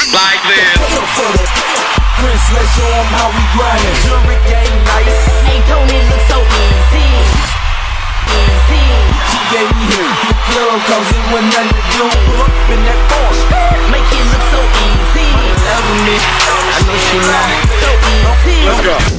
like this. Prince, let's show them how we grindin'. Jewelry game nice. Hey, Tony, look so easy. Easy. She gave me here. The club cause it was nothing to do. Pull up in that force. Make it look so easy. Loving me. I know she not. So easy. Let's go.